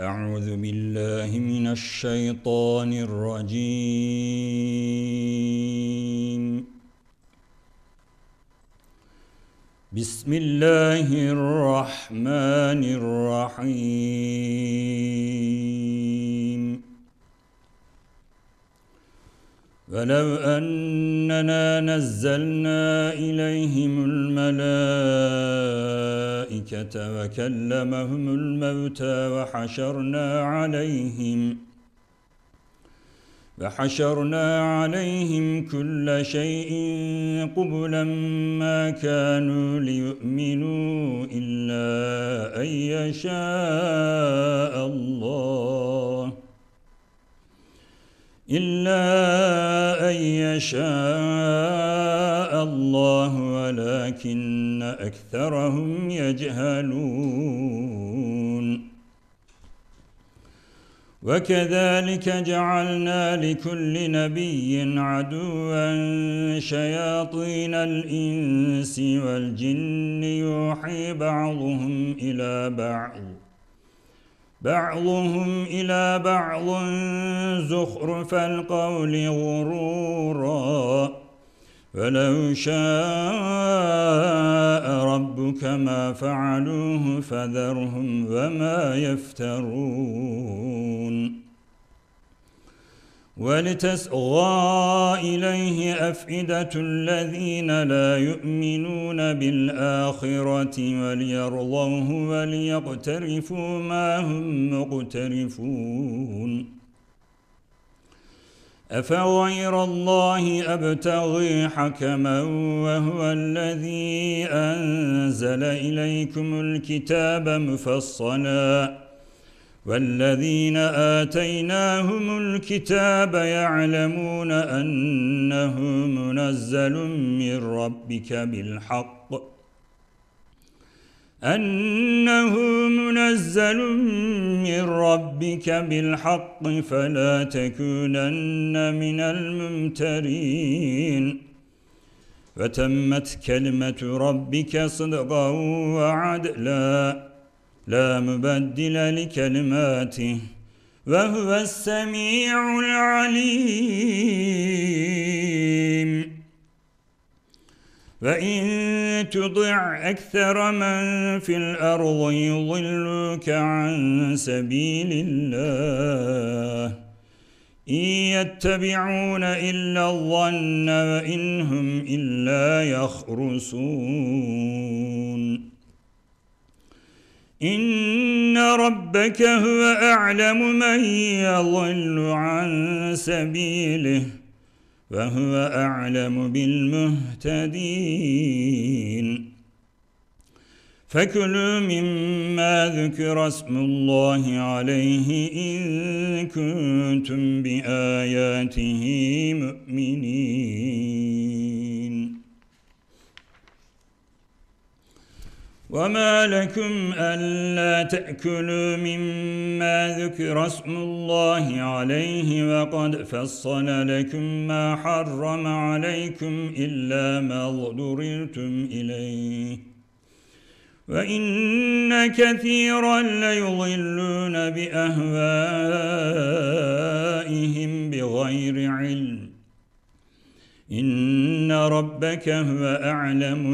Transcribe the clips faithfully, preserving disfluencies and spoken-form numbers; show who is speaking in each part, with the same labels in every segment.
Speaker 1: أعوذ بالله من الشيطان الرجيم. بسم الله الرحمن الرحيم. ولو أننا نزلنا إليهم الملائكة وكلمهم الموتى وحشرنا عليهم وحشرنا عليهم كل شيء قبلا ما كانوا ليؤمنوا إلا أن يشاء الله إلا أن يشاء الله ولكن أكثرهم يجهلون. وكذلك جعلنا لكل نبي عدوا شياطين الإنس والجن يوحي بعضهم إلى بعض بعضهم إلى بعض زخرف القول غرورا ولو شاء ربك ما فعلوه فذرهم وما يفترون. ولتصغى إليه أفئدة الذين لا يؤمنون بالآخرة وليرضوه وليقترفوا ما هم مقترفون. أفغير الله أبتغي حكما وهو الذي أنزل إليكم الكتاب مفصلا والذين آتيناهم الكتاب يعلمون أنه منزل من ربك بالحق أنه منزل من ربك بالحق فلا تكونن من الممترين. وتمت كلمة ربك صدقا وعدلا لا مبدل لكلماته وهو السميع العليم. وإن تطع أكثر من في الأرض يضلوك عن سبيل الله إن يتبعون إلا الظن وإن هم إلا يخرصون. إن ربك هو أعلم من يضل عن سبيله وهو أعلم بالمهتدين. فكلوا مما ذكر اسم الله عليه إن كنتم بآياته مؤمنين. وما لكم ألا تأكلوا مما ذكر اسم الله عليه وقد فصل لكم ما حرم عليكم إلا ما اضطررتم إليه وإن كثيرا ليضلون بأهوائهم بغير علم إن ربك هو أعلم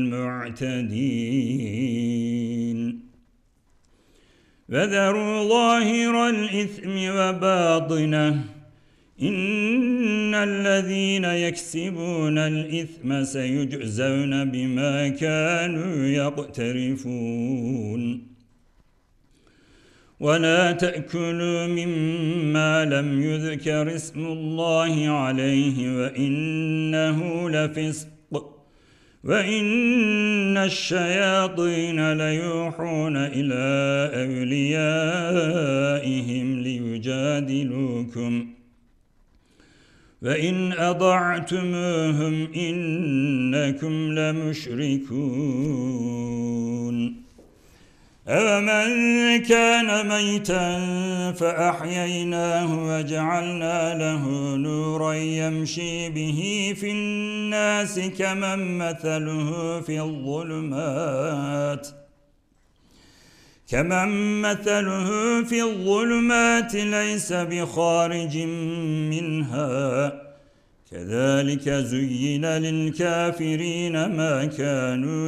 Speaker 1: بالمعتدين. وذروا ظاهر الإثم وباطنه إن الذين يكسبون الإثم سيجزون بما كانوا يقترفون. ولا تأكلوا مما لم يذكر اسم الله عليه وإنه لفسق وإن الشياطين ليوحون إلى أوليائهم ليجادلوكم وإن أطعتموهم إنكم لمشركون. أَوَمَنْ كَانَ مَيْتًا فَأَحْيَيْنَاهُ وَجَعَلْنَا لَهُ نُورًا يَمْشِي بِهِ فِي النَّاسِ كَمَنْ مَثَلُهُ فِي الظُّلُمَاتِ كمن مثله في الظلمات ليس بخارج منها كذلك زين للكافرين ما كانوا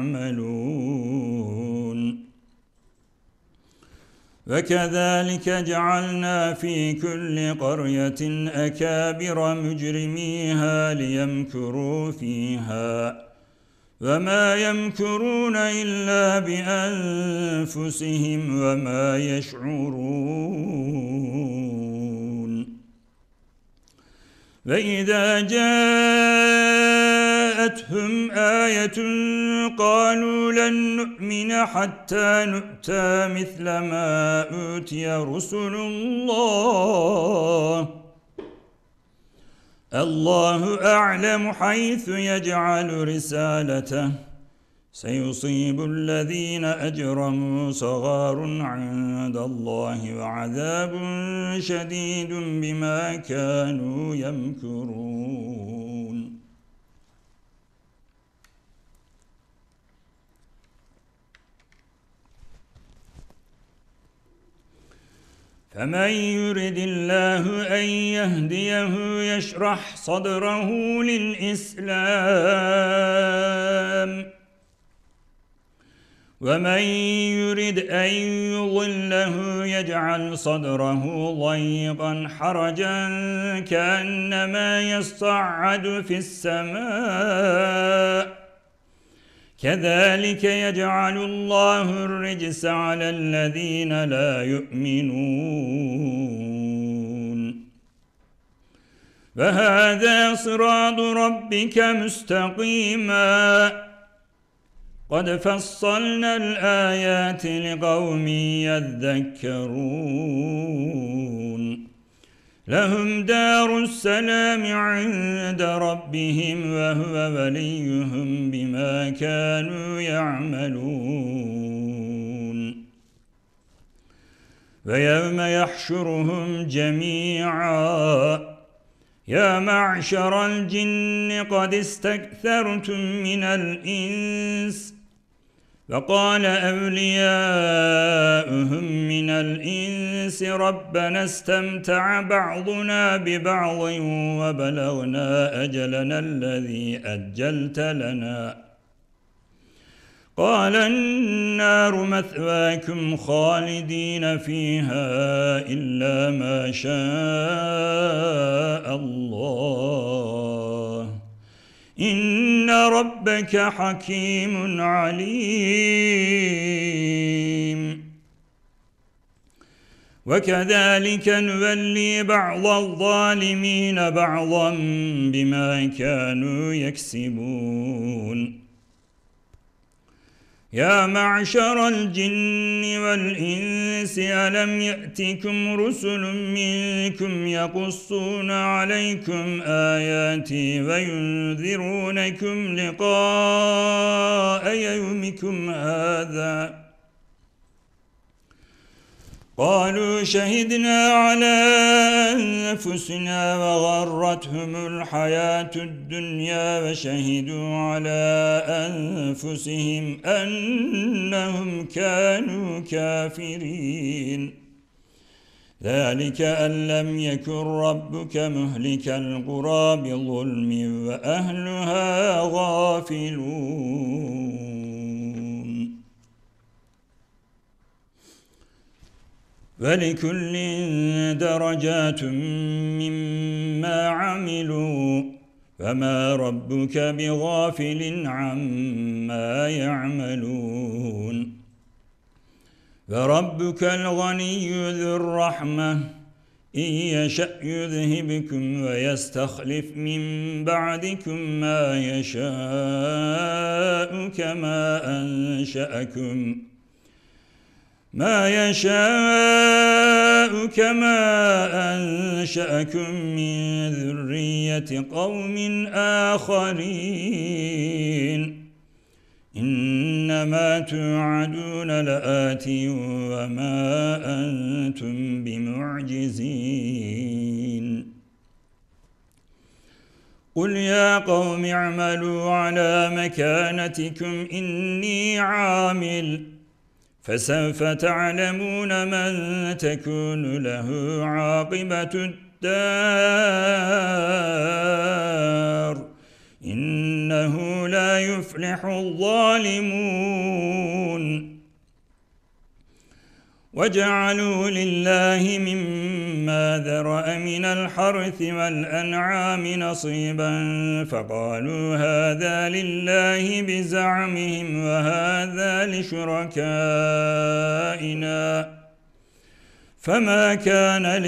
Speaker 1: يعملون وكذلك جعلنا في كل قرية أكابر مجرميها ليمكروا فيها وما يمكرون إلا بأنفسهم وما يشعرون وإذا جاءتهم آية قالوا لن نؤمن حتى نؤتى مثل ما أوتي رسل الله الله أعلم حيث يجعل رسالته سيصيب الذين أجرموا صغار عند الله وعذاب شديد بما كانوا يمكرون فمن يرد الله أن يهديه يشرح صدره للإسلام ومن يرد أن يضله يجعل صدره ضيقا حرجا كأنما يصعد في السماء كذلك يجعل الله الرجس على الذين لا يؤمنون وهذا صراط ربك مستقيما قد فصلنا الآيات لقوم يذكرون لهم دار السلام عند ربهم وهو وليهم بما كانوا يعملون ويوم يحشرهم جميعا يا معشر الجن قد استكثرتم من الإنس وقال أولياؤهم من الإنس ربنا استمتع بعضنا ببعض وبلغنا أجلنا الذي أجلت لنا قال النار مثواكم خالدين فيها إلا ما شاء الله إن ربك حكيم عليم وكذلك نولي بعض الظالمين بعضا بما كانوا يكسبون يا معشر الجن والإنس ألم يأتكم رسل منكم يقصون عليكم آياتي وينذرونكم لقاء يومكم هذا قالوا شهدنا على أنفسنا وغرتهم الحياة الدنيا وشهدوا على أنفسهم أنهم كانوا كافرين ذلك أن لم يكن ربك مهلك القرى بظلم وأهلها غافلون ولكل درجات مما عملوا فما ربك بغافل عما يعملون وربك الغني ذو الرحمة إن يشأ يذهبكم ويستخلف من بعدكم ما يشاء كما أنشأكم ما يشاء كما أنشأكم من ذرية قوم آخرين إنما توعدون لآتي وما أنتم بمعجزين قل يا قوم اعملوا على مكانتكم إني عامل فسوف تعلمون من تكون له عاقبة الدار إنه لا يفلح الظالمون وجعلوا لله مما ذرأ من الحرث والأنعام نصيبا فقالوا هذا لله بزعمهم وهذا لشركائنا فما كان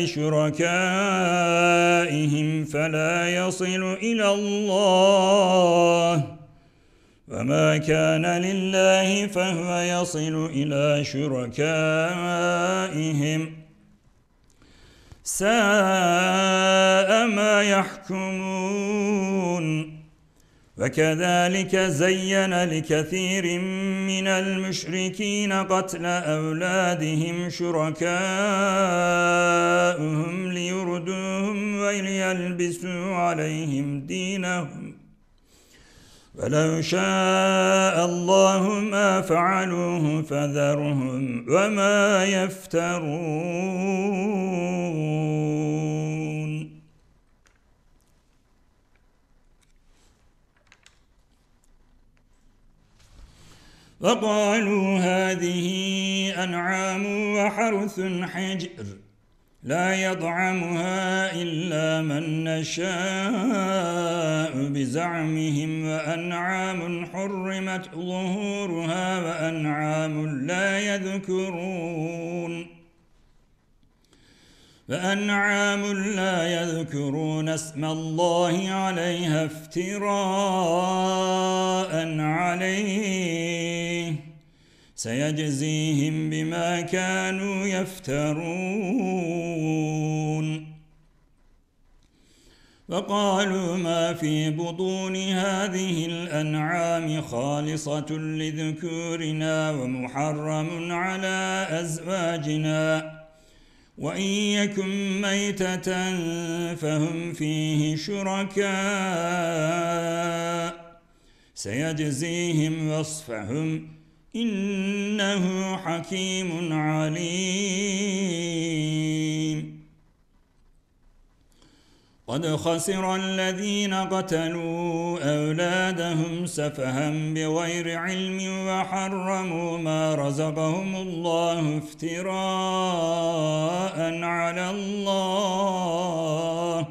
Speaker 1: لشركائهم فلا يصل إلى الله وما كان لله فهو يصل إلى شركائهم ساء ما يحكمون وكذلك زين لكثير من المشركين قتل أولادهم شركاؤهم ليردوهم وليلبسوا عليهم دينهم ولو شاء الله ما فعلوه فذرهم وما يفترون وقالوا هذه أنعام وحرث حجر لا يطعمها إلا من نشاء بزعمهم وأنعام حرمت ظهورها وأنعام لا يذكرون وأنعام لا يذكرون اسم الله عليها افتراء عليه سيجزيهم بما كانوا يفترون وقالوا ما في بطون هذه الأنعام خالصة لذكورنا ومحرم على أزواجنا وإن يكن ميتة فهم فيه شركاء سيجزيهم وصفهم إنه حكيم عليم قد خسر الذين قتلوا أولادهم سفها بغير علم وحرموا ما رزقهم الله افتراء على الله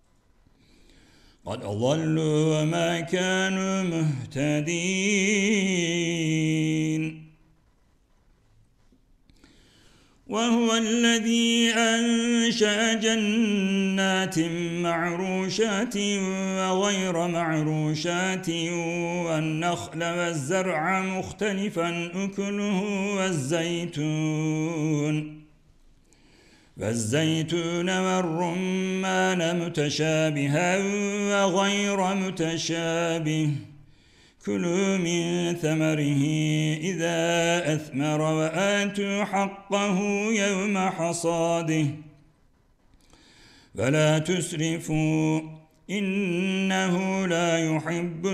Speaker 1: قد ضلوا وما كانوا مهتدين وهو الذي أنشأ جنات معروشات وغير معروشات والنخل والزرع مختلفا أكله والزيتون والزيتون والرمان متشابها وغير متشابه كلوا من ثمره إذا أثمر وآتوا حقه يوم حصاده ولا تسرفوا إنه لا يحب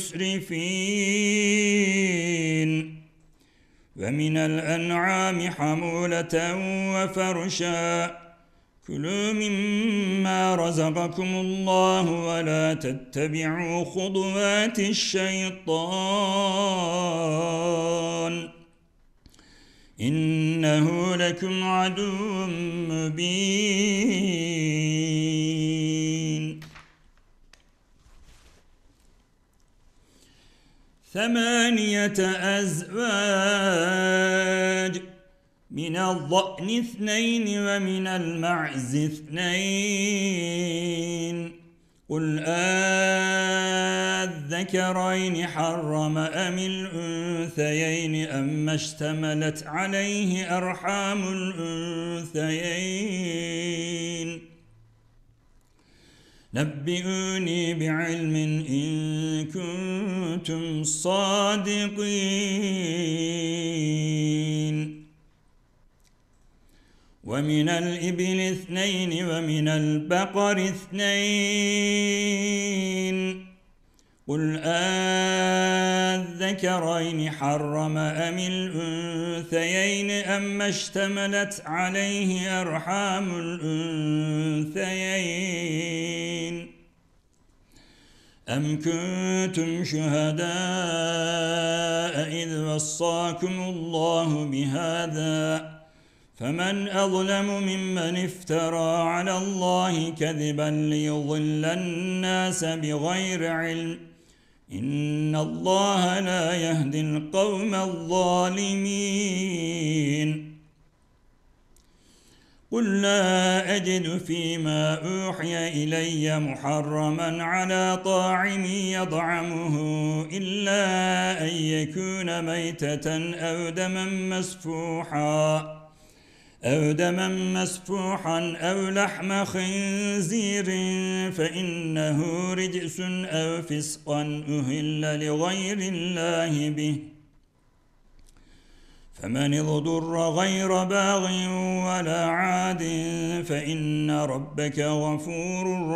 Speaker 1: المسرفين ومن الأنعام حمولة وفرشا كلوا مما رزقكم الله ولا تتبعوا خطوات الشيطان إنه لكم عدو مبين ثمانية أزواج من الضأن اثنين ومن المعز اثنين قل آذكرين حرم أم الأنثيين أما اشتملت عليه أرحام الأنثيين نبئوني بعلم إن كنتم صادقين ومن الإبل اثنين ومن البقر اثنين قل أذكرين حرم أم الأنثيين أم اشتملت عليه أرحام الأنثيين أم كنتم شهداء إذ وصاكم الله بهذا فمن أظلم ممن افترى على الله كذبا ليضل الناس بغير علم إن الله لا يهدي القوم الظالمين قل لا أجد فيما أوحي إلي محرما على طاعم يطعمه إلا أن يكون ميتة أو دما مسفوحا أو دما مسفوحا أو لحم خنزير فإنه رجس أو فسقا أهل لغير الله به فمن اضطر غير باغ ولا عاد فإن ربك غفور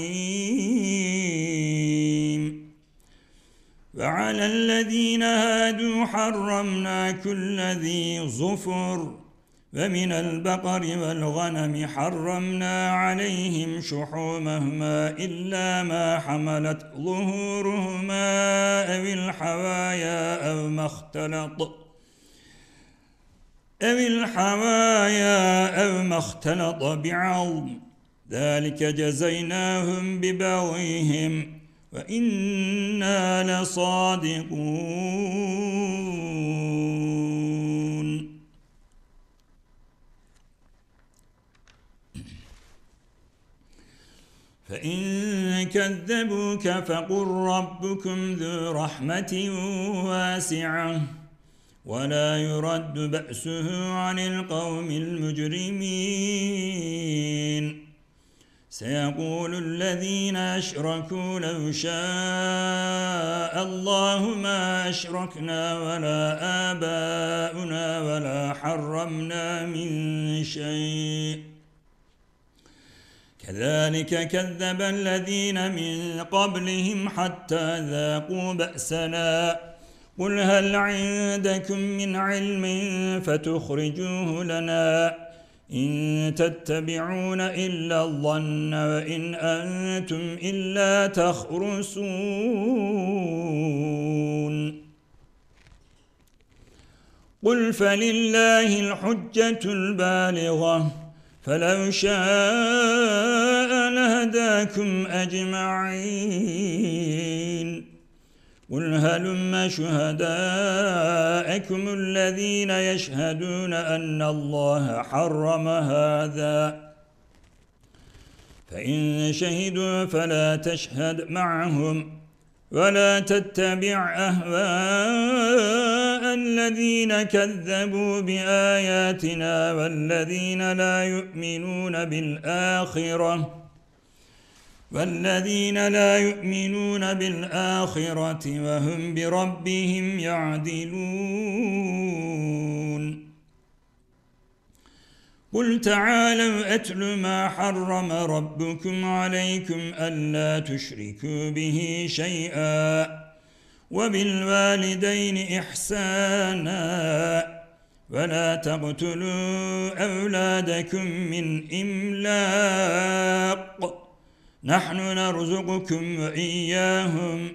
Speaker 1: رحيم وعلى الذين هادوا حرمنا كل ذي ظفر ومن البقر والغنم حرمنا عليهم شحومهما إلا ما حملت ظهورهما أو الحوايا أو ما اختلط أو الحوايا أو ما اختلط بعظم ذلك جزيناهم ببغيهم وإنا لصادقون فإن كذبوك فقل ربكم ذو رحمة واسعة ولا يرد بأسه عن القوم المجرمين سيقول الذين أشركوا لو شاء الله ما أشركنا ولا آباؤنا ولا حرمنا من شيء كذلك كذب الذين من قبلهم حتى ذاقوا بأسنا قل هل عندكم من علم فتخرجوه لنا إن تتبعون إلا الظن وإن أنتم إلا تخرصون قل فلله الحجة البالغة فلو شاء لهداكم أجمعين قل هلم شهداءكم الذين يشهدون أن الله حرم هذا فإن شهدوا فلا تشهد معهم ولا تتبع أهواء الذين كذبوا بآياتنا والذين لا يؤمنون بالآخرة والذين لا يؤمنون بالآخرة وهم بربهم يعدلون قل تعالوا أتل ما حرم ربكم عليكم ألا تشركوا به شيئا وبالوالدين إحسانا ولا تقتلوا أولادكم من إملاق نحن نرزقكم وإياهم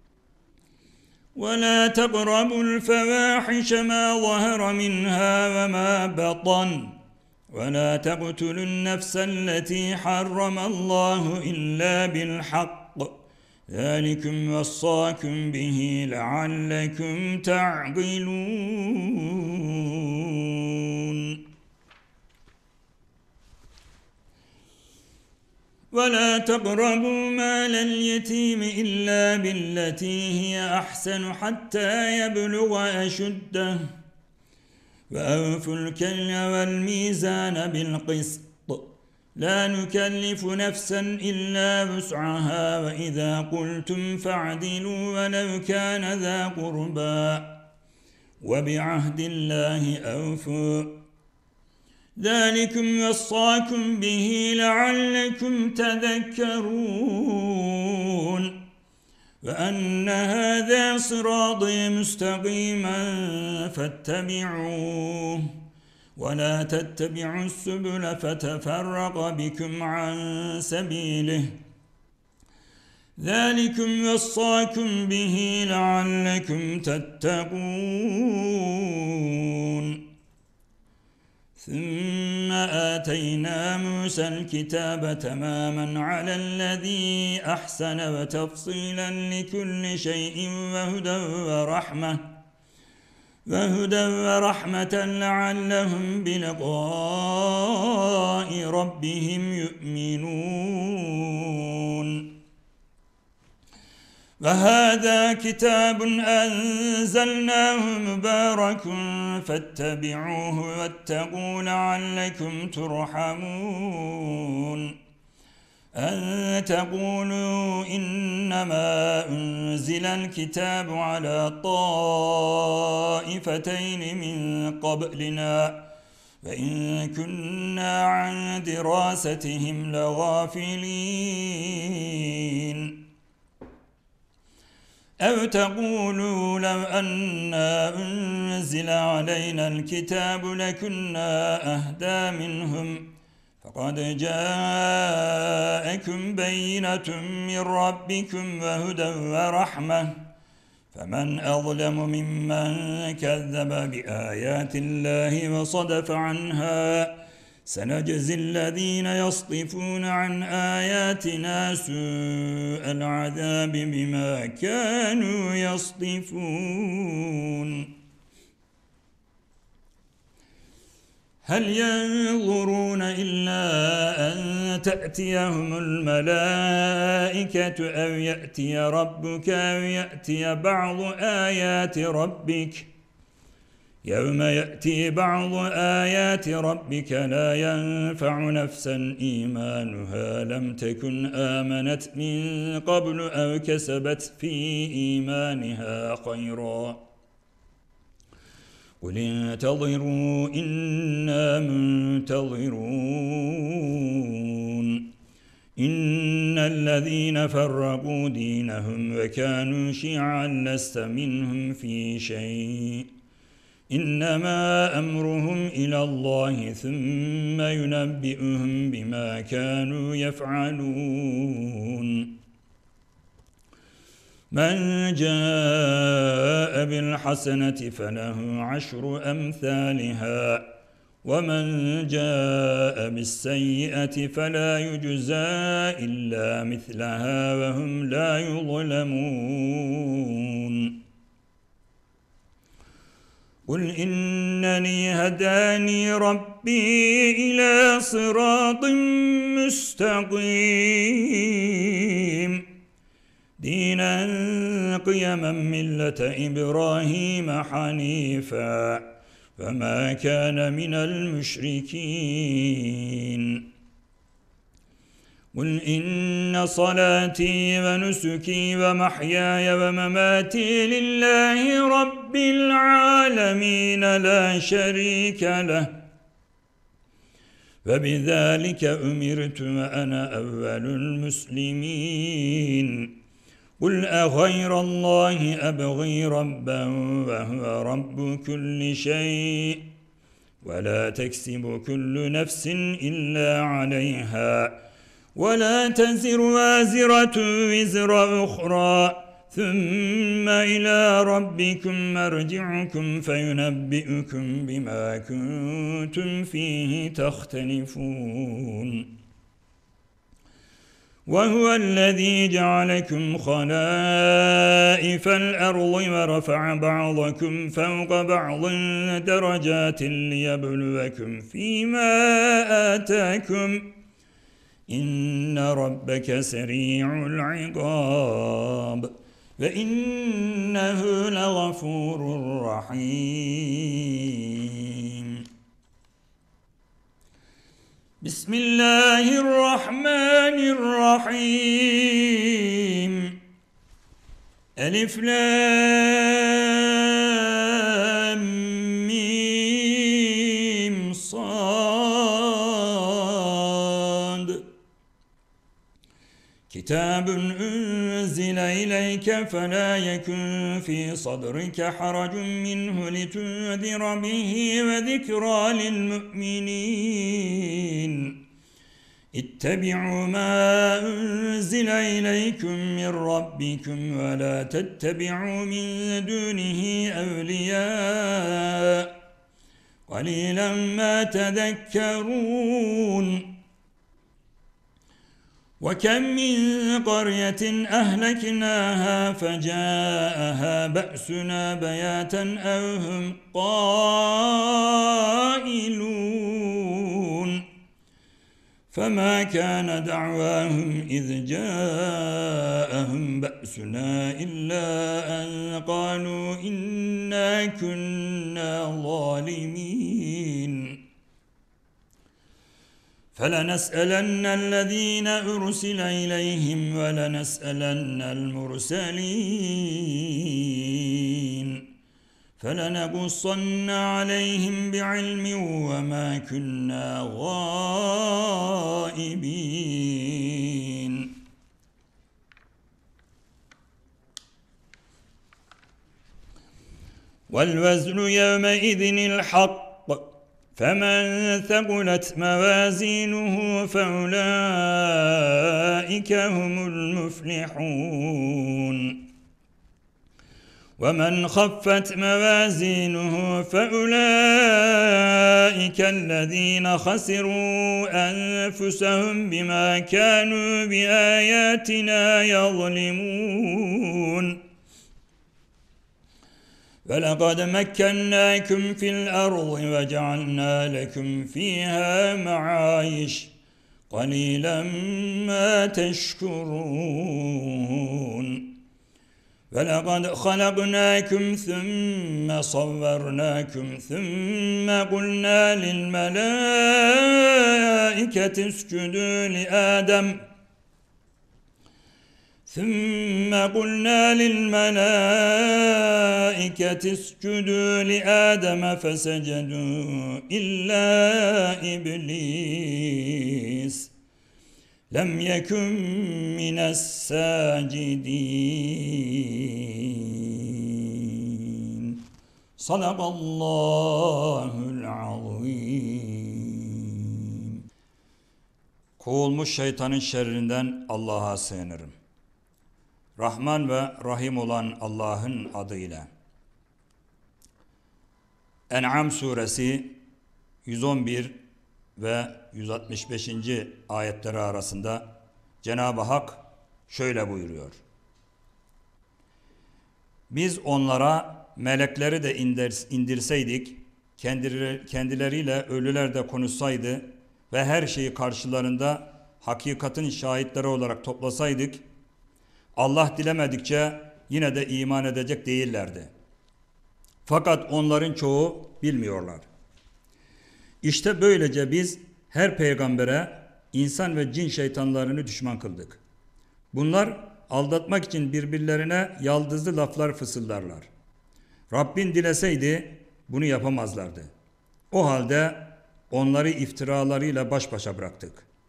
Speaker 1: ولا تقربوا الفواحش ما ظهر منها وما بطن ولا تقتلوا النفس التي حرم الله إلا بالحق ذلكم وصاكم به لعلكم تعقلون ولا تقربوا مال اليتيم إلا بالتي هي أحسن حتى يبلغ أشده وأوفوا الكيل والميزان بالقسط لا نكلف نفسا إلا وسعها وإذا قلتم فاعدلوا ولو كان ذا قربى وبعهد الله أوفوا ذلكم وصاكم به لعلكم تذكرون وأن هذا صراطي مستقيما فاتبعوه ولا تتبعوا السبل فتفرق بكم عن سبيله ذلكم وصاكم به لعلكم تتقون ثم آتينا موسى الكتاب تماما على الذي أحسن وتفصيلا لكل شيء وهدى ورحمة وهدى ورحمة لعلهم بلقاء ربهم يؤمنون وهذا كتاب أنزلناه مبارك فاتبعوه واتقوا لعلكم ترحمون أن تقولوا إنما أنزل الكتاب على طائفتين من قبلنا وإن كنا عن دراستهم لغافلين أو تقولوا لو أنا أنزل علينا الكتاب لكنا أهدى منهم فقد جاءكم بينة من ربكم وهدى ورحمة فمن أظلم ممن كذب بآيات الله وصدف عنها سنجزي الذين يصدفون عن آياتنا سوء العذاب بما كانوا يصدفون هل ينظرون إلا أن تأتيهم الملائكة أو يأتي ربك أو يأتي بعض آيات ربك يوم يأتي بعض آيات ربك لا ينفع نفسا إيمانها لم تكن آمنت من قبل أو كسبت في إيمانها خيرا قل انتظروا إنا منتظرون إن الذين فرقوا دينهم وكانوا شيعا لست منهم في شيء إنما أمرهم إلى الله ثم ينبئهم بما كانوا يفعلون من جاء بالحسنة فله عشر أمثالها ومن جاء بالسيئة فلا يجزى إلا مثلها وهم لا يظلمون قل إنني هداني ربي إلى صراط مستقيم دينا قيما ملة إبراهيم حنيفا وما كان من المشركين قل إن صلاتي ونسكي ومحياي ومماتي لله رب العالمين لا شريك له وبذلك أمرت وأنا أول المسلمين قل أغير الله أبغي ربا وهو رب كل شيء ولا تكسب كل نفس إلا عليها ولا تزر وازرة وزر أخرى ثم إلى ربكم مرجعكم فينبئكم بما كنتم فيه تختلفون وهو الذي جعلكم خلائف الأرض ورفع بعضكم فوق بعض درجات ليبلوكم فيما آتاكم إن ربك سريع العقاب وإنه لغفور رحيم بسم الله الرحمن الرحيم ألف لام ميم صاد كتاب أنزل إليك فلا يكن في صدرك حرج منه لتنذر به وذكرى للمؤمنين اتبعوا ما أنزل إليكم من ربكم ولا تتبعوا من دونه أولياء قليلا ما تذكرون وكم من قرية أهلكناها فجاءها بأسنا بياتا أو هم قائلون فما كان دعواهم إذ جاءهم بأسنا إلا أن قالوا إنا كنا ظالمين فلنسألن الذين أرسل إليهم ولنسألن المرسلين فلنقصن عليهم بعلم وما كنا غائبين والوزن يومئذ الحق فمن ثقلت موازينه فأولئك هم المفلحون ومن خفت موازينه فأولئك الذين خسروا أنفسهم بما كانوا بآياتنا يظلمون ولقد مكناكم في الأرض وجعلنا لكم فيها معايش قليلا ما تشكرون ولقد خلقناكم ثم صورناكم ثم قلنا للملائكة اسجدوا لآدم ثم قلنا للملائكة اسجدوا لآدم فسجدوا إلا إبليس لم يكن من الساجدين صدق الله العظيم. Kovulmuş şeytanın şerrinden Allah'a sığınırım. Rahman ve Rahim olan Allah'ın adıyla. En'am suresi yüz on bir ve yüz altmış beşinci ayetleri arasında Cenab-ı Hak şöyle buyuruyor. Biz onlara melekleri de indirseydik, kendileriyle ölüler de konuşsaydı ve her şeyi karşılarında hakikatin şahitleri olarak toplasaydık, Allah dilemedikçe yine de iman edecek değillerdi. Fakat onların çoğu bilmiyorlar. İşte böylece biz her peygambere insan ve cin şeytanlarını düşman kıldık. Bunlar aldatmak için birbirlerine yaldızlı laflar fısıldarlar. Rabbin dileseydi bunu yapamazlardı. O halde onları iftiralarıyla baş başa bıraktık.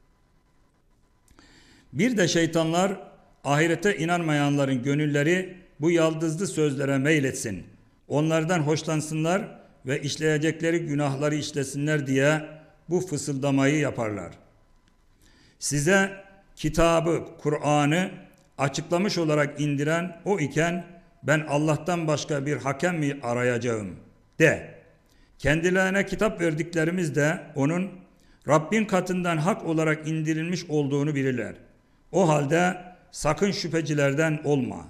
Speaker 1: Bir de şeytanlar ahirete inanmayanların gönülleri bu yaldızlı sözlere meyletsin, onlardan hoşlansınlar ve işleyecekleri günahları işlesinler diye bu fısıldamayı yaparlar. Size kitabı, Kur'an'ı açıklamış olarak indiren o iken ben Allah'tan başka bir hakem mi arayacağım de. Kendilerine kitap verdiklerimiz de onun Rabbin katından hak olarak indirilmiş olduğunu bilirler. O halde sakın şüphecilerden olma.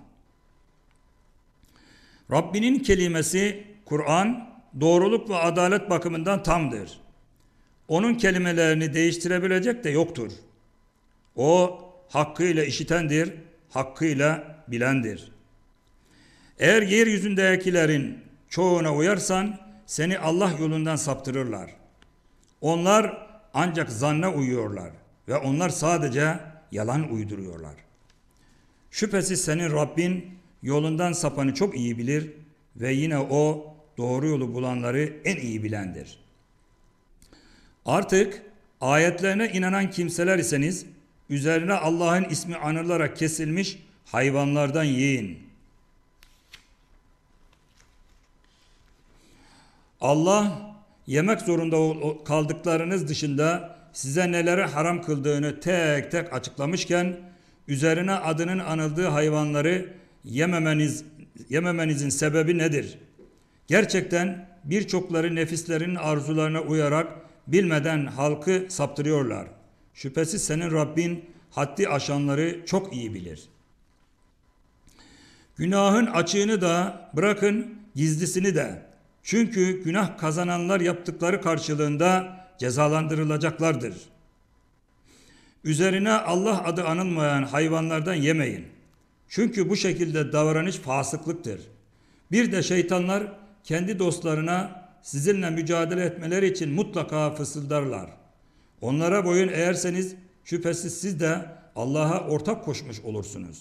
Speaker 1: Rabbinin kelimesi Kur'an doğruluk ve adalet bakımından tamdır. Onun kelimelerini değiştirebilecek de yoktur. O hakkıyla işitendir, hakkıyla bilendir. Eğer yeryüzündekilerin çoğuna uyarsan seni Allah yolundan saptırırlar. Onlar ancak zanna uyuyorlar ve onlar sadece yalan uyduruyorlar. Şüphesiz senin Rabbin yolundan sapanı çok iyi bilir ve yine o doğru yolu bulanları en iyi bilendir. Artık ayetlerine inanan kimseler iseniz üzerine Allah'ın ismi anılarak kesilmiş hayvanlardan yiyin. Allah yemek zorunda kaldıklarınız dışında size neleri haram kıldığını tek tek açıklamışken üzerine adının anıldığı hayvanları yememeniz, yememenizin sebebi nedir? Gerçekten birçokları nefislerinin arzularına uyarak bilmeden halkı saptırıyorlar. Şüphesiz senin Rabbin haddi aşanları çok iyi bilir. Günahın açığını da bırakın, gizlisini de. Çünkü günah kazananlar yaptıkları karşılığında cezalandırılacaklardır. Üzerine Allah adı anılmayan hayvanlardan yemeyin. Çünkü bu şekilde davranış fasıklıktır. Bir de şeytanlar kendi dostlarına sizinle mücadele etmeleri için mutlaka fısıldarlar. Onlara boyun eğerseniz şüphesiz siz de Allah'a ortak koşmuş olursunuz.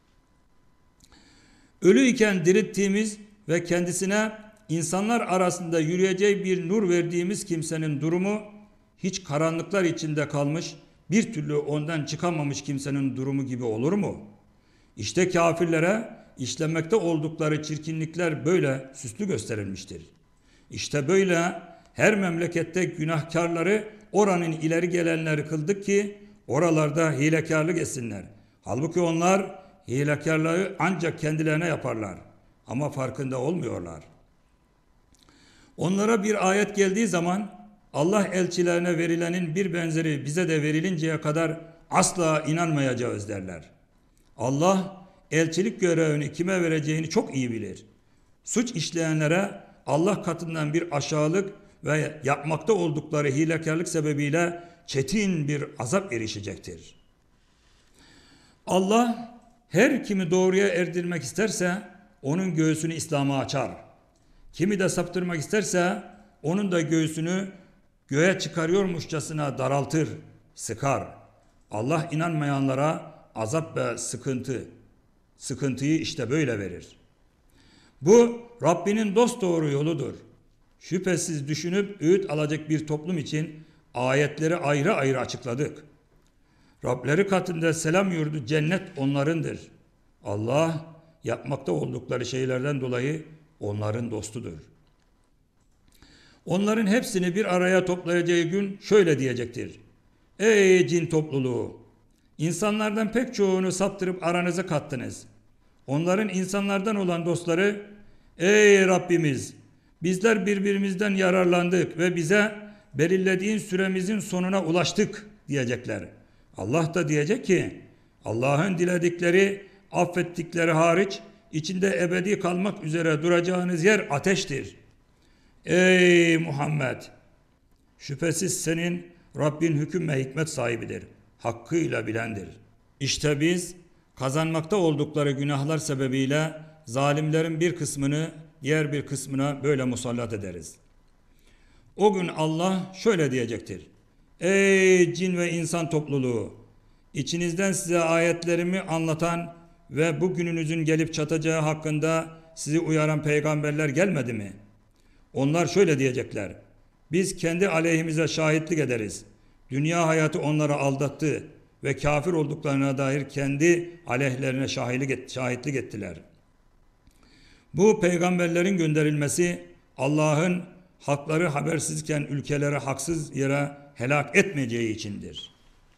Speaker 1: Ölü iken dirilttiğimiz ve kendisine insanlar arasında yürüyeceği bir nur verdiğimiz kimsenin durumu hiç karanlıklar içinde kalmış, bir türlü ondan çıkamamış kimsenin durumu gibi olur mu? İşte kafirlere işlemekte oldukları çirkinlikler böyle süslü gösterilmiştir. İşte böyle her memlekette günahkarları oranın ileri gelenleri kıldık ki oralarda hilekarlık etsinler. Halbuki onlar hilekarlığı ancak kendilerine yaparlar ama farkında olmuyorlar. Onlara bir ayet geldiği zaman Allah elçilerine verilenin bir benzeri bize de verilinceye kadar asla inanmayacağız derler. Allah elçilik görevini kime vereceğini çok iyi bilir. Suç işleyenlere Allah katından bir aşağılık ve yapmakta oldukları hilekarlık sebebiyle çetin bir azap erişecektir. Allah her kimi doğruya erdirmek isterse onun göğsünü İslam'a açar. Kimi de saptırmak isterse onun da göğsünü göğe çıkarıyormuşçasına daraltır, sıkar. Allah inanmayanlara azap ve sıkıntı, sıkıntıyı işte böyle verir. Bu Rabbinin dosdoğru yoludur. Şüphesiz düşünüp öğüt alacak bir toplum için ayetleri ayrı ayrı açıkladık. Rableri katında selam yurdu cennet onlarındır. Allah yapmakta oldukları şeylerden dolayı onların dostudur. Onların hepsini bir araya toplayacağı gün şöyle diyecektir. Ey cin topluluğu! İnsanlardan pek çoğunu saptırıp aranıza kattınız. Onların insanlardan olan dostları, ey Rabbimiz! Bizler birbirimizden yararlandık ve bize belirlediğin süremizin sonuna ulaştık diyecekler. Allah da diyecek ki, Allah'ın diledikleri, affettikleri hariç, içinde ebedi kalmak üzere duracağınız yer ateştir. Ey Muhammed! Şüphesiz senin Rabbin hüküm ve hikmet sahibidir. Hakkıyla bilendir. İşte biz kazanmakta oldukları günahlar sebebiyle zalimlerin bir kısmını diğer bir kısmına böyle musallat ederiz. O gün Allah şöyle diyecektir. Ey cin ve insan topluluğu! İçinizden size ayetlerimi anlatan ve bugününüzün gelip çatacağı hakkında sizi uyaran peygamberler gelmedi mi? Onlar şöyle diyecekler. Biz kendi aleyhimize şahitlik ederiz. Dünya hayatı onları aldattı ve kafir olduklarına dair kendi aleyhlerine şahitlik ettiler. Bu peygamberlerin gönderilmesi Allah'ın hakları habersizken ülkelere haksız yere helak etmeyeceği içindir.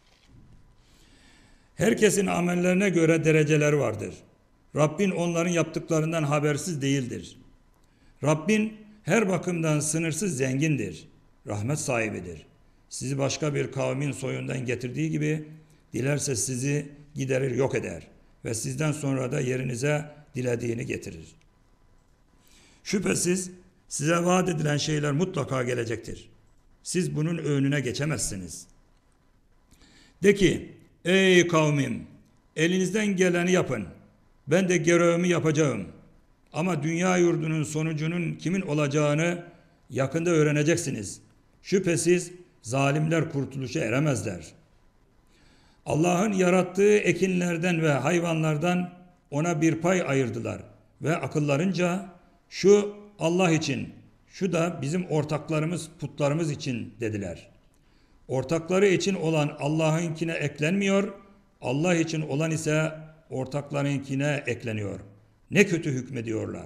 Speaker 1: Herkesin amellerine göre dereceler vardır. Rabbin onların yaptıklarından habersiz değildir. Rabbin her bakımdan sınırsız zengindir. Rahmet sahibidir. Sizi başka bir kavmin soyundan getirdiği gibi dilerse sizi giderir yok eder ve sizden sonra da yerinize dilediğini getirir. Şüphesiz size vaat edilen şeyler mutlaka gelecektir. Siz bunun önüne geçemezsiniz. De ki, ey kavmim, elinizden geleni yapın. Ben de görevimi yapacağım. Ama dünya yurdunun sonucunun kimin olacağını yakında öğreneceksiniz. Şüphesiz zalimler kurtuluşa eremezler. Allah'ın yarattığı ekinlerden ve hayvanlardan ona bir pay ayırdılar ve akıllarınca şu Allah için, şu da bizim ortaklarımız, putlarımız için dediler. Ortakları için olan Allah'ınkine eklenmiyor, Allah için olan ise ortaklarınkine ekleniyor. Ne kötü hükmediyorlar.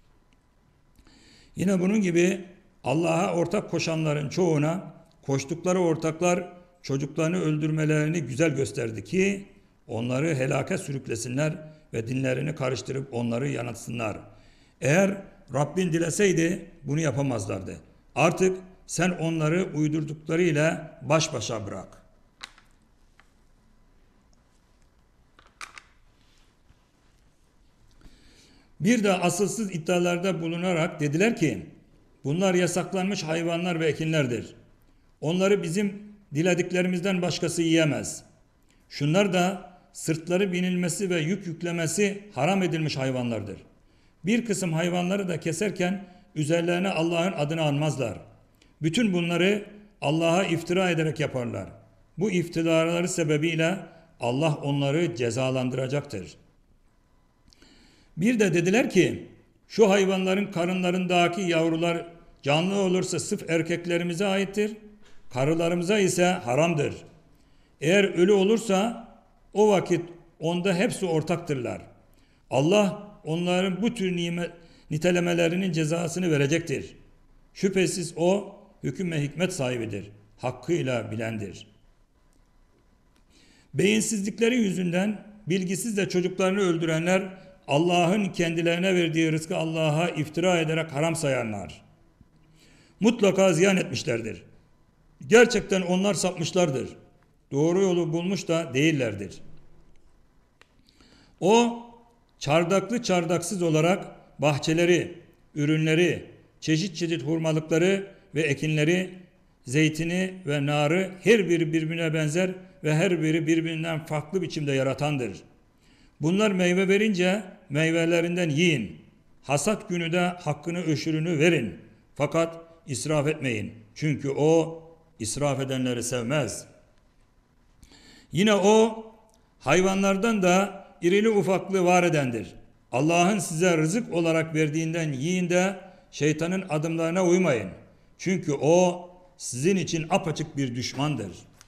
Speaker 1: Yine bunun gibi Allah'a ortak koşanların çoğuna koştukları ortaklar çocuklarını öldürmelerini güzel gösterdi ki onları helake sürüklesinler ve dinlerini karıştırıp onları yanıltsınlar. Eğer Rabbin dileseydi bunu yapamazlardı. Artık sen onları uydurduklarıyla baş başa bırak. Bir de asılsız iddialarda bulunarak dediler ki bunlar yasaklanmış hayvanlar ve ekinlerdir. Onları bizim dilediklerimizden başkası yiyemez. Şunlar da sırtları binilmesi ve yük yüklemesi haram edilmiş hayvanlardır. Bir kısım hayvanları da keserken üzerlerine Allah'ın adını anmazlar. Bütün bunları Allah'a iftira ederek yaparlar. Bu iftiraları sebebiyle Allah onları cezalandıracaktır. Bir de dediler ki şu hayvanların karınlarındaki yavrular canlı olursa sırf erkeklerimize aittir, karılarımıza ise haramdır. Eğer ölü olursa o vakit onda hepsi ortaktırlar. Allah onların bu tür nimet, nitelemelerinin cezasını verecektir. Şüphesiz o hüküm ve hikmet sahibidir. Hakkıyla bilendir. Beyinsizlikleri yüzünden bilgisizce çocuklarını öldürenler Allah'ın kendilerine verdiği rızkı Allah'a iftira ederek haram sayanlar. Mutlaka ziyan etmişlerdir. Gerçekten onlar sapmışlardır. Doğru yolu bulmuş da değillerdir. O çardaklı çardaksız olarak bahçeleri, ürünleri, çeşit çeşit hurmalıkları ve ekinleri, zeytini ve narı her biri birbirine benzer ve her biri birbirinden farklı biçimde yaratandır. Bunlar meyve verince meyvelerinden yiyin. Hasat günü de hakkını öşürünü verin. Fakat israf etmeyin. Çünkü o israf edenleri sevmez. Yine o hayvanlardan da irili ufaklı var edendir. Allah'ın size rızık olarak verdiğinden yiyin de şeytanın adımlarına uymayın. Çünkü o sizin için apaçık bir düşmandır.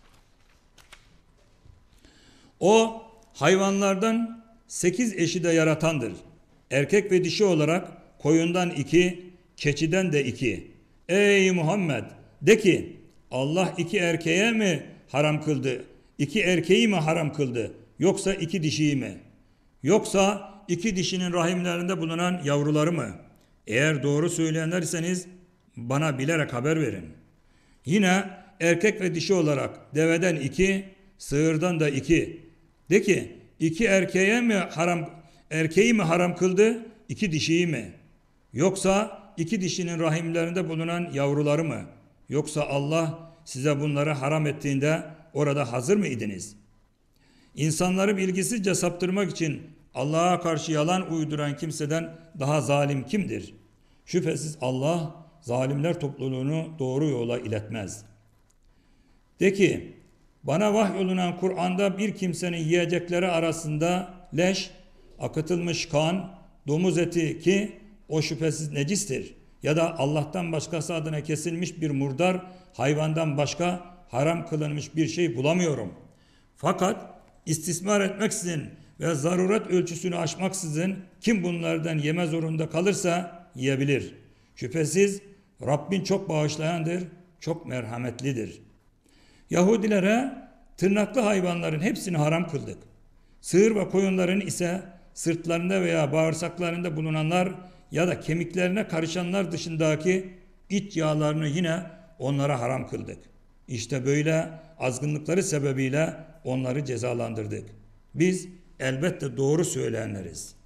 Speaker 1: O hayvanlardan sekiz eşi de yaratandır. Erkek ve dişi olarak koyundan iki, keçiden de iki. Ey Muhammed, de ki Allah iki erkeğe mi haram kıldı? İki erkeği mi haram kıldı? Yoksa iki dişiyi mi? Yoksa iki dişinin rahimlerinde bulunan yavruları mı? Eğer doğru söyleyenler iseniz bana bilerek haber verin. Yine erkek ve dişi olarak deveden iki, sığırdan da iki. De ki iki erkeğe mi haram, erkeği mi haram kıldı, iki dişiyi mi? Yoksa iki dişinin rahimlerinde bulunan yavruları mı? Yoksa Allah size bunları haram ettiğinde orada hazır mı idiniz? İnsanları bilgisizce saptırmak için Allah'a karşı yalan uyduran kimseden daha zalim kimdir? Şüphesiz Allah zalimler topluluğunu doğru yola iletmez. De ki bana vahyolunan Kur'an'da bir kimsenin yiyecekleri arasında leş, akıtılmış kan, domuz eti ki o şüphesiz necistir ya da Allah'tan başkası adına kesilmiş bir murdar hayvandan başka haram kılınmış bir şey bulamıyorum. Fakat istismar etmeksizin ve zaruret ölçüsünü aşmaksızın kim bunlardan yeme zorunda kalırsa yiyebilir. Şüphesiz Rabbin çok bağışlayandır, çok merhametlidir. Yahudilere tırnaklı hayvanların hepsini haram kıldık. Sığır ve koyunların ise sırtlarında veya bağırsaklarında bulunanlar ya da kemiklerine karışanlar dışındaki iç yağlarını yine onlara haram kıldık. İşte böyle azgınlıkları sebebiyle onları cezalandırdık. Biz elbette doğru söyleyenleriz.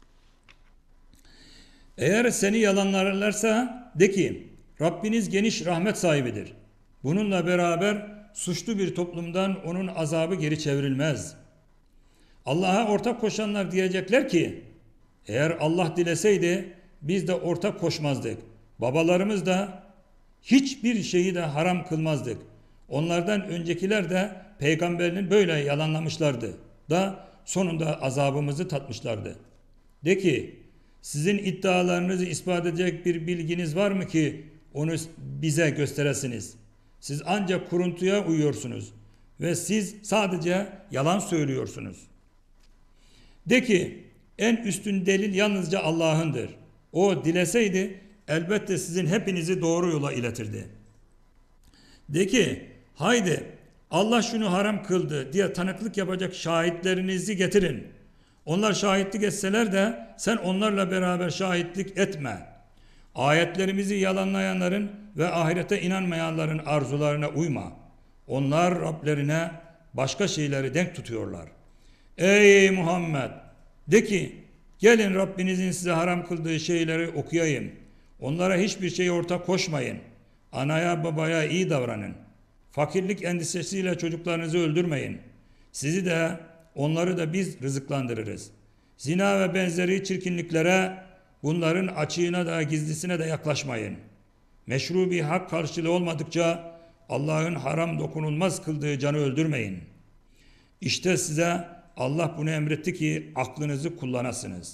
Speaker 1: Eğer seni yalanlarlarsa de ki Rabbiniz geniş rahmet sahibidir. Bununla beraber suçlu bir toplumdan onun azabı geri çevrilmez. Allah'a ortak koşanlar diyecekler ki eğer Allah dileseydi biz de ortak koşmazdık. Babalarımız da hiçbir şeyi de haram kılmazdık. Onlardan öncekiler de peygamberini böyle yalanlamışlardı da sonunda azabımızı tatmışlardı. De ki sizin iddialarınızı ispat edecek bir bilginiz var mı ki onu bize gösteresiniz? Siz ancak kuruntuya uyuyorsunuz ve siz sadece yalan söylüyorsunuz. De ki en üstün delil yalnızca Allah'ındır. O dileseydi elbette sizin hepinizi doğru yola iletirdi. De ki haydi Allah şunu haram kıldı diye tanıklık yapacak şahitlerinizi getirin. Onlar şahitlik etseler de sen onlarla beraber şahitlik etme. Ayetlerimizi yalanlayanların ve ahirete inanmayanların arzularına uyma. Onlar Rablerine başka şeyleri denk tutuyorlar. Ey Muhammed! De ki gelin Rabbinizin size haram kıldığı şeyleri okuyayım. Onlara hiçbir şey ortak koşmayın. Anaya babaya iyi davranın. Fakirlik endişesiyle çocuklarınızı öldürmeyin. Sizi de onları da biz rızıklandırırız. Zina ve benzeri çirkinliklere, bunların açığına da gizlisine de yaklaşmayın. Meşru bir hak karşılığı olmadıkça Allah'ın haram dokunulmaz kıldığı canı öldürmeyin. İşte size Allah bunu emretti ki aklınızı kullanasınız.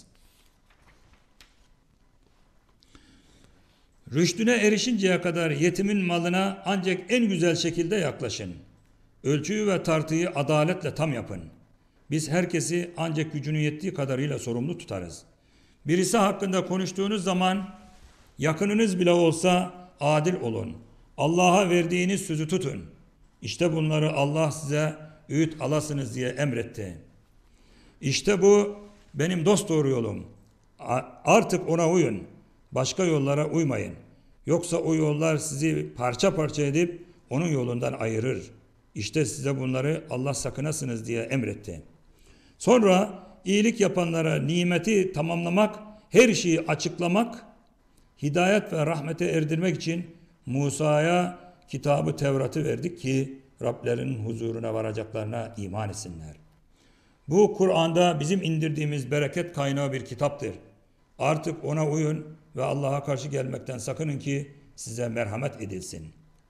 Speaker 1: Rüştüne erişinceye kadar yetimin malına ancak en güzel şekilde yaklaşın. Ölçüyü ve tartıyı adaletle tam yapın. Biz herkesi ancak gücünün yettiği kadarıyla sorumlu tutarız. Birisi hakkında konuştuğunuz zaman yakınınız bile olsa adil olun. Allah'a verdiğiniz sözü tutun. İşte bunları Allah size öğüt alasınız diye emretti. İşte bu benim dosdoğru yolum. Artık ona uyun. Başka yollara uymayın. Yoksa o yollar sizi parça parça edip onun yolundan ayırır. İşte size bunları Allah sakınasınız diye emretti. Sonra iyilik yapanlara nimeti tamamlamak, her şeyi açıklamak, hidayet ve rahmete erdirmek için Musa'ya kitabı Tevrat'ı verdik ki Rablerinin huzuruna varacaklarına iman etsinler. Bu Kur'an'da bizim indirdiğimiz bereket kaynağı bir kitaptır. Artık ona uyun ve Allah'a karşı gelmekten sakının ki size merhamet edilsin.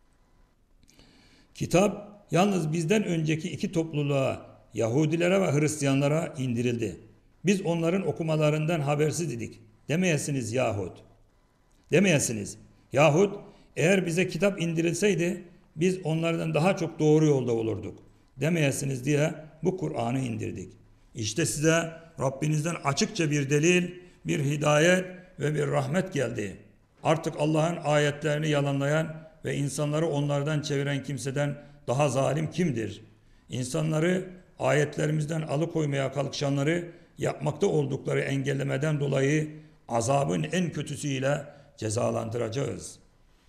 Speaker 1: Kitap yalnız bizden önceki iki topluluğa, Yahudilere ve Hristiyanlara indirildi. Biz onların okumalarından habersiz idik. Demeyesiniz yahut. Demeyesiniz. Yahut eğer bize kitap indirilseydi biz onlardan daha çok doğru yolda olurduk. Demeyesiniz diye bu Kur'an'ı indirdik. İşte size Rabbinizden açıkça bir delil, bir hidayet ve bir rahmet geldi. Artık Allah'ın ayetlerini yalanlayan ve insanları onlardan çeviren kimseden daha zalim kimdir? İnsanları ayetlerimizden alıkoymaya kalkışanları yapmakta oldukları engellemeden dolayı azabın en kötüsüyle cezalandıracağız.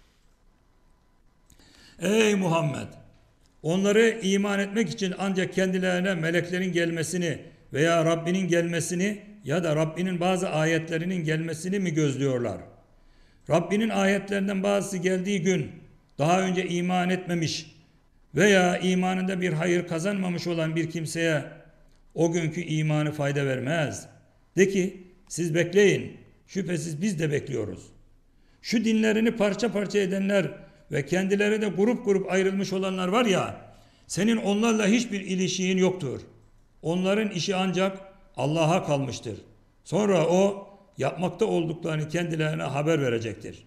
Speaker 1: Ey Muhammed! Onları iman etmek için ancak kendilerine meleklerin gelmesini veya Rabbinin gelmesini ya da Rabbinin bazı ayetlerinin gelmesini mi gözlüyorlar? Rabbinin ayetlerinden bazısı geldiği gün daha önce iman etmemiş veya imanında bir hayır kazanmamış olan bir kimseye o günkü imanı fayda vermez. De ki siz bekleyin, şüphesiz biz de bekliyoruz. Şu dinlerini parça parça edenler ve kendileri de grup grup ayrılmış olanlar var ya, senin onlarla hiçbir ilişkin yoktur. Onların işi ancak Allah'a kalmıştır. Sonra o yapmakta olduklarını kendilerine haber verecektir.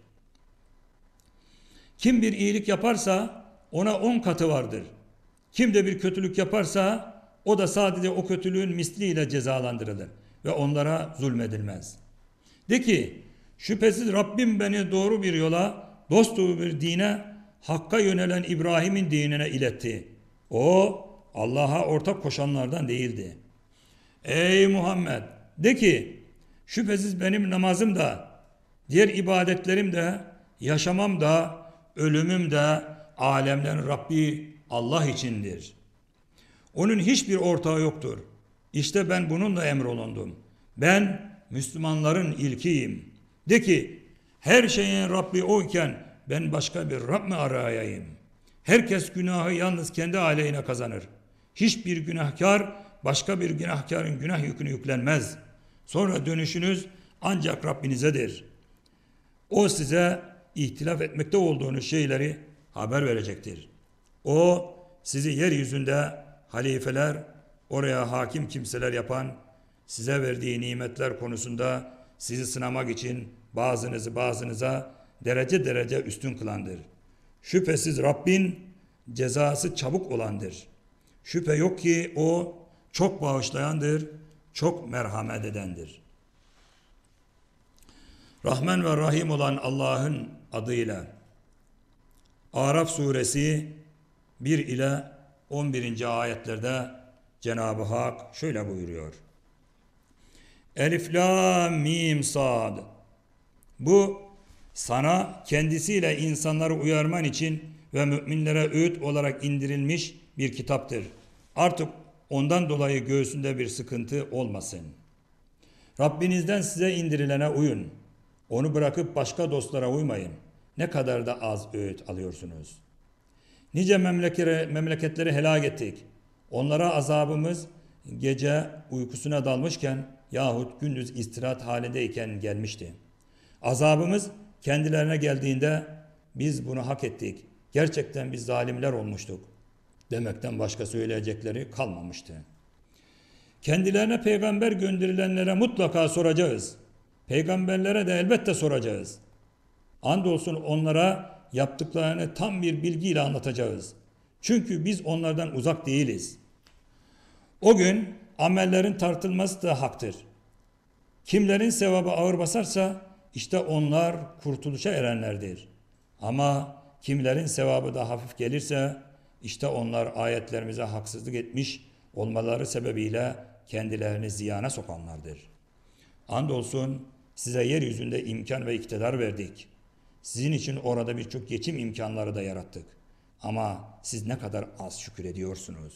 Speaker 1: Kim bir iyilik yaparsa ona on katı vardır. Kim de bir kötülük yaparsa o da sadece o kötülüğün misliyle cezalandırılır ve onlara zulmedilmez. De ki şüphesiz Rabbim beni doğru bir yola, dosdoğru bir dine, Hakk'a yönelen İbrahim'in dinine iletti. O Allah'a ortak koşanlardan değildi. Ey Muhammed! De ki şüphesiz benim namazım da, diğer ibadetlerim de, yaşamam da, ölümüm de alemlerin Rabbi Allah içindir. Onun hiçbir ortağı yoktur. İşte ben bununla emrolundum. Ben Müslümanların ilkiyim. De ki her şeyin Rabbi o iken ben başka bir Rab mi arayayım? Herkes günahı yalnız kendi aleyhine kazanır. Hiçbir günahkar başka bir günahkarın günah yükünü yüklenmez. Sonra dönüşünüz ancak Rabbinizedir. O size ihtilaf etmekte olduğunuz şeyleri haber verecektir. O sizi yeryüzünde halifeler, oraya hakim kimseler yapan, size verdiği nimetler konusunda sizi sınamak için bazınızı bazınıza derece derece üstün kılandır. Şüphesiz Rabbin cezası çabuk olandır. Şüphe yok ki o çok bağışlayandır, çok merhamet edendir. Rahman ve Rahim olan Allah'ın adıyla Araf suresi bir ile on birinci ayetlerde Cenab-ı Hak şöyle buyuruyor. Elif, Lam, Mim, Sad. Bu sana kendisiyle insanları uyarman için ve müminlere öğüt olarak indirilmiş bir kitaptır. Artık ondan dolayı göğsünde bir sıkıntı olmasın. Rabbinizden size indirilene uyun. Onu bırakıp başka dostlara uymayın. Ne kadar da az öğüt alıyorsunuz. Nice memleketleri helak ettik. Onlara azabımız gece uykusuna dalmışken yahut gündüz istirahat halindeyken gelmişti. Azabımız kendilerine geldiğinde biz bunu hak ettik. Gerçekten biz zalimler olmuştuk demekten başka söyleyecekleri kalmamıştı. Kendilerine peygamber gönderilenlere mutlaka soracağız. Peygamberlere de elbette soracağız. Andolsun onlara yaptıklarını tam bir bilgiyle anlatacağız. Çünkü biz onlardan uzak değiliz. O gün amellerin tartılması da haktır. Kimlerin sevabı ağır basarsa işte onlar kurtuluşa erenlerdir. Ama kimlerin sevabı da hafif gelirse işte onlar ayetlerimize haksızlık etmiş olmaları sebebiyle kendilerini ziyana sokanlardır. Andolsun size yeryüzünde imkan ve iktidar verdik. Sizin için orada birçok geçim imkanları da yarattık. Ama siz ne kadar az şükür ediyorsunuz.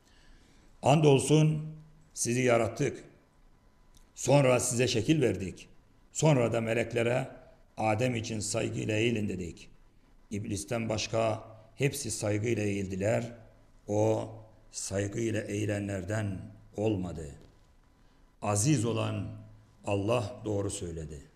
Speaker 1: Andolsun sizi yarattık. Sonra size şekil verdik. Sonra da meleklere Adem için saygıyla eğilin dedik. İblisten başka hepsi saygıyla eğildiler. O saygıyla eğilenlerden olmadı. Aziz olan Allah doğru söyledi.